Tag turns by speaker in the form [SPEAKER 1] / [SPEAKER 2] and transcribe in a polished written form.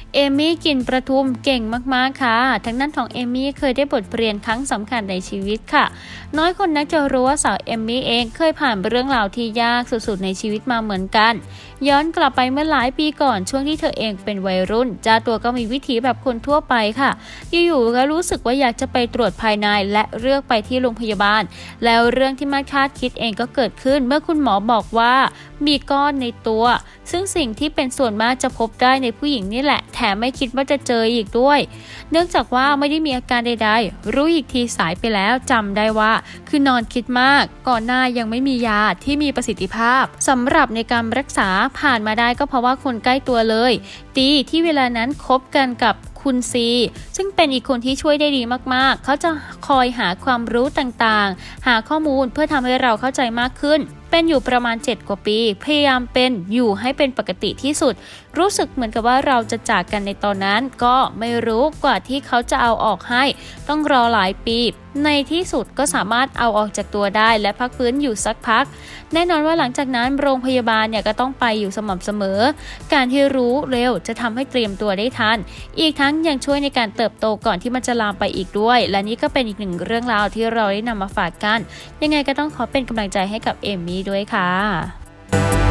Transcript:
[SPEAKER 1] เอมี่กลิ่นประทุมเก่งมากๆค่ะทั้งนั้นของเอมี่เคยได้บทเรียนครั้งสำคัญในชีวิตค่ะน้อยคนนักจะรู้ว่าสาวเอมี่เองเคยผ่านเรื่องราวที่ยากสุดๆในชีวิตมาเหมือนกันย้อนกลับไปเมื่อหลายปีก่อนช่วงที่เธอเองเป็นวัยรุ่นเจ้าตัวก็มีวิถีแบบคนทั่วไปค่ะอยู่ๆก็รู้สึกว่าอยากจะไปตรวจภายในและเลือกไปที่โรงพยาบาลแล้วเรื่องที่ไม่คาดคิดเองก็เกิดขึ้นเมื่อคุณหมอบอกว่ามีก้อนในตัวซึ่งสิ่งที่เป็นส่วนมากจะพบได้ในผู้หญิงนี่แหละแถมไม่คิดว่าจะเจออีกด้วยเนื่องจากว่าไม่ได้มีอาการใดๆรู้อีกทีสายไปแล้วจำได้ว่าคือนอนคิดมากก่อนหน้ายังไม่มียาที่มีประสิทธิภาพสำหรับในการรักษาผ่านมาได้ก็เพราะว่าคนใกล้ตัวเลยดีที่เวลานั้นคบกันกับคุณซีซึ่งเป็นอีกคนที่ช่วยได้ดีมากๆเขาจะคอยหาความรู้ต่างๆหาข้อมูลเพื่อทำให้เราเข้าใจมากขึ้นเป็นอยู่ประมาณ7กว่าปีพยายามเป็นอยู่ให้เป็นปกติที่สุดรู้สึกเหมือนกับว่าเราจะจากกันในตอนนั้นก็ไม่รู้กว่าที่เขาจะเอาออกให้ต้องรอหลายปีในที่สุดก็สามารถเอาออกจากตัวได้และพักฟื้นอยู่สักพักแน่นอนว่าหลังจากนั้นโรงพยาบาลเนี่ยก็ต้องไปอยู่สม่ำเสมอการที่รู้เร็วจะทำให้เตรียมตัวได้ทันอีกทั้งยังช่วยในการเติบโตก่อนที่มันจะลามไปอีกด้วยและนี่ก็เป็นอีกหนึ่งเรื่องราวที่เราได้นำมาฝากกันยังไงก็ต้องขอเป็นกำลังใจให้กับเอมมี่ด้วยค่ะ